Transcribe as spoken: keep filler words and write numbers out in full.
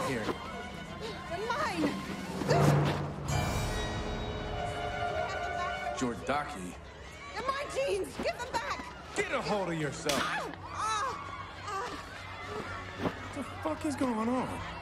here. They're mine! Jordaki. They're my jeans! Give them back! Get a hold of yourself! Ow! Ah! Ah! What the fuck is going on?